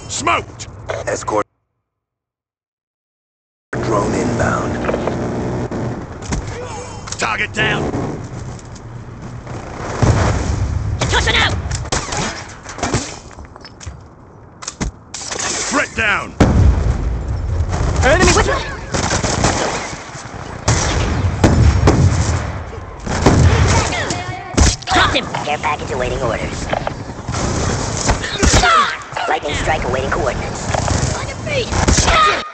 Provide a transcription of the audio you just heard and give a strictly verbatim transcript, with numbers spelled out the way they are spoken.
Smoked! Escort drone inbound. Target down! Tossing out! Threat down! Enemy with me! Dropped him! Care package awaiting orders. Lightning strike awaiting coordinates. On your feet!